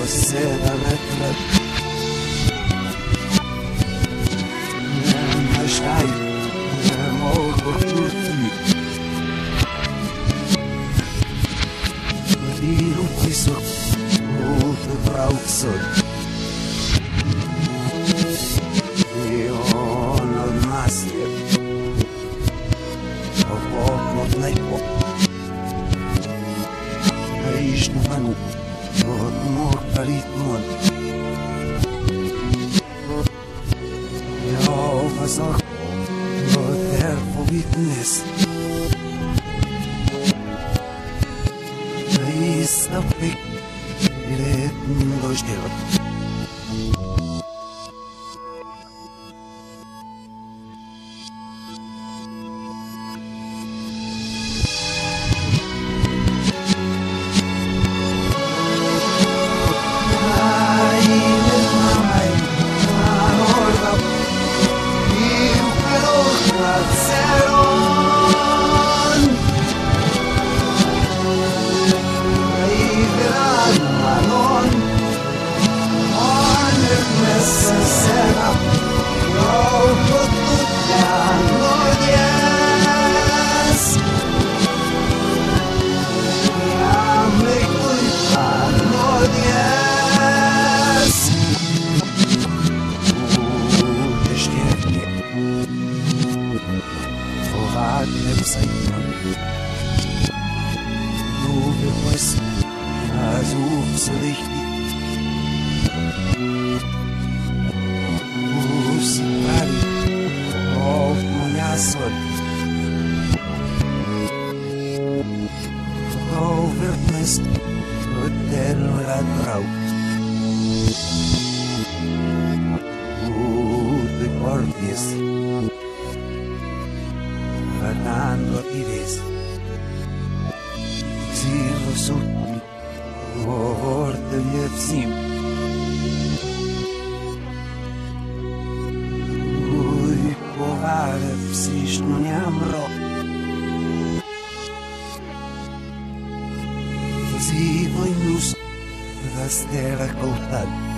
Você da letra mas cai morro por ti Tiro piso Outro para o sol Io non master Ho poco lejko Aish në manu Od mor parit mon Ja vazak Od der po vitnes Isa pek Bilet në dojshterot Versuch's richtig. Musicali auf moja sol. Overmest hotel ladrau. De guardias. Ganando tires. Zero sutni. Orte jefsim Uj, povare psish në njam ro Zivoj nus Dhe stera kohtal